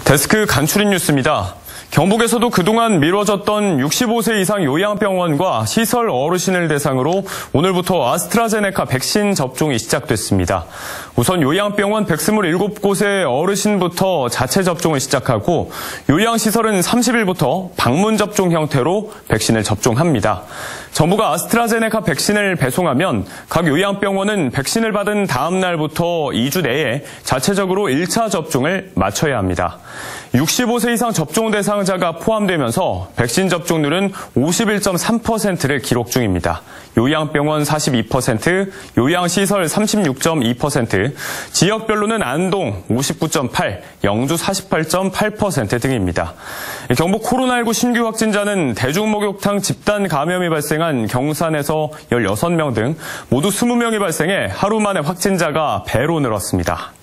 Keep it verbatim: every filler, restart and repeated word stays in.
데스크 간추린 뉴스입니다. 경북에서도 그동안 미뤄졌던 육십오 세 이상 요양병원과 시설 어르신을 대상으로 오늘부터 아스트라제네카 백신 접종이 시작됐습니다. 우선 요양병원 백이십칠 곳의 어르신부터 자체 접종을 시작하고 요양시설은 삼십 일부터 방문 접종 형태로 백신을 접종합니다. 정부가 아스트라제네카 백신을 배송하면 각 요양병원은 백신을 받은 다음 날부터 이 주 내에 자체적으로 일 차 접종을 마쳐야 합니다. 육십오 세 이상 접종 대상자가 포함되면서 백신 접종률은 오십일 점 삼 퍼센트를 기록 중입니다. 요양병원 사십이 퍼센트, 요양시설 삼십육 점 이 퍼센트, 지역별로는 안동 오십구 점 팔, 영주 사십팔 점 팔 퍼센트 등입니다. 경북 코로나십구 신규 확진자는 대중목욕탕 집단 감염이 발생한 경산에서 열여섯 명 등 모두 이십 명이 발생해 하루 만에 확진자가 배로 늘었습니다.